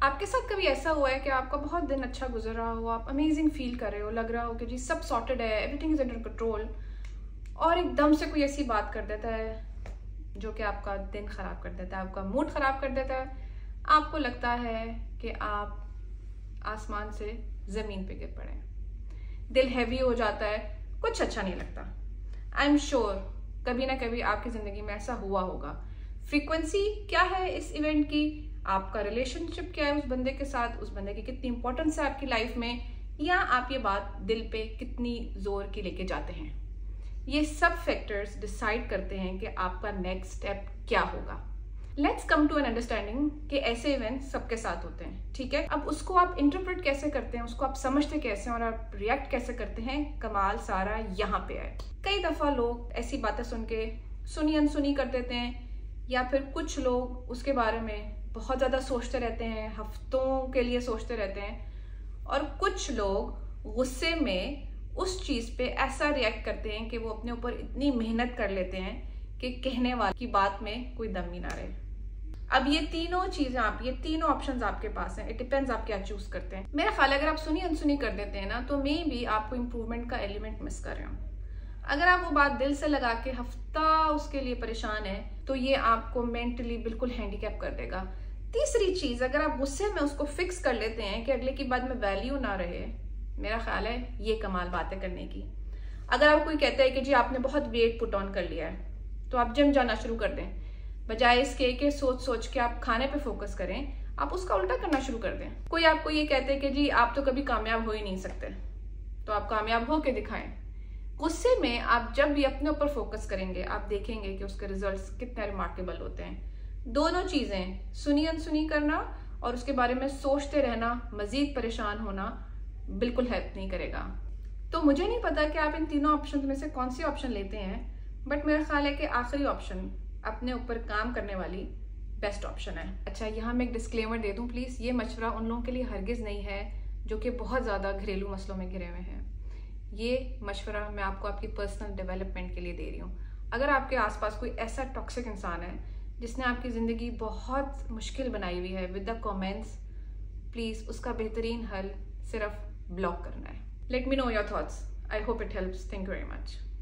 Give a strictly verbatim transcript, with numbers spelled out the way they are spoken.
आपके साथ कभी ऐसा हुआ है कि आपका बहुत दिन अच्छा गुजर रहा हो, आप अमेजिंग फील कर रहे हो, लग रहा हो कि जी सब सॉर्टेड है, एवरीथिंग इज अंडर कंट्रोल, और एकदम से कोई ऐसी बात कर देता है जो कि आपका दिन खराब कर देता है, आपका मूड खराब कर देता है, आपको लगता है कि आप आसमान से जमीन पे गिर पड़े, दिल हैवी हो जाता है, कुछ अच्छा नहीं लगता। आई एम श्योर कभी ना कभी आपकी जिंदगी में ऐसा हुआ होगा। फ्रीक्वेंसी क्या है इस इवेंट की, आपका रिलेशनशिप क्या है उस बंदे के साथ, उस बंदे की कितनी इंपॉर्टेंस है आपकी लाइफ में, या आप ये बात दिल पे कितनी जोर की लेके जाते हैं, ये सब फैक्टर्स डिसाइड करते हैं कि आपका नेक्स्ट स्टेप क्या होगा। Let's come to an understanding कि ऐसे इवेंट सबके साथ होते हैं, ठीक है। अब उसको आप इंटरप्रेट कैसे करते हैं, उसको आप समझते कैसे हैं और आप रिएक्ट कैसे करते हैं, कमाल सारा यहाँ पे है। कई दफा लोग ऐसी बातें सुन के सुनी अनसुनी कर देते हैं, या फिर कुछ लोग उसके बारे में बहुत ज्यादा सोचते रहते हैं, हफ्तों के लिए सोचते रहते हैं, और कुछ लोग गुस्से में उस चीज पे ऐसा रिएक्ट करते हैं कि वो अपने ऊपर इतनी मेहनत कर लेते हैं कि कहने वाले की बात में कोई दम ही ना रहे। अब ये तीनों चीजें आप ये तीनों ऑप्शंस आपके पास हैं, इट डिपेंड्स आप क्या चूज करते हैं। मेरा ख्याल है अगर आप सुनी अनसुनी कर देते हैं ना, तो मे भी आपको इंप्रूवमेंट का एलिमेंट मिस कर रहे हो। अगर आप वो बात दिल से लगा के हफ्ता उसके लिए परेशान है, तो ये आपको मेंटली बिल्कुल हैंडीकैप कर देगा। तीसरी चीज, अगर आप गुस्से में उसको फिक्स कर लेते हैं कि अगले की बात में वैल्यू ना रहे, मेरा ख्याल है ये कमाल बातें करने की। अगर आप कोई कहता है कि जी आपने बहुत वेट पुट ऑन कर लिया है, तो आप जिम जाना शुरू कर दें, बजाय इसके कि सोच सोच के आप खाने पे फोकस करें, आप उसका उल्टा करना शुरू कर दें। कोई आपको ये कहते हैं कि जी आप तो कभी कामयाब हो ही नहीं सकते, तो आप कामयाब हो के दिखाएं। गुस्से में आप जब भी अपने ऊपर फोकस करेंगे, आप देखेंगे कि उसके रिजल्ट्स कितने रिमार्केबल होते हैं। दोनों चीजें, सुनी अनसुनी करना और उसके बारे में सोचते रहना, मजीद परेशान होना, बिल्कुल हेल्प नहीं करेगा। तो मुझे नहीं पता कि आप इन तीनों ऑप्शन में से कौन सी ऑप्शन लेते हैं, बट मेरा ख्याल है कि आखिरी ऑप्शन अपने ऊपर काम करने वाली बेस्ट ऑप्शन है। अच्छा, यहाँ मैं एक डिस्क्लेमर दे दूं प्लीज, ये मशवरा उन लोगों के लिए हरगिज नहीं है जो कि बहुत ज्यादा घरेलू मसलों में घिरे हुए हैं। ये मशवरा मैं आपको आपकी पर्सनल डेवलपमेंट के लिए दे रही हूँ। अगर आपके आसपास कोई ऐसा टॉक्सिक इंसान है जिसने आपकी जिंदगी बहुत मुश्किल बनाई हुई है विद द कमेंट्स, प्लीज उसका बेहतरीन हल सिर्फ ब्लॉक करना है। Let me know your thoughts. I hope it helps. Thank you very much.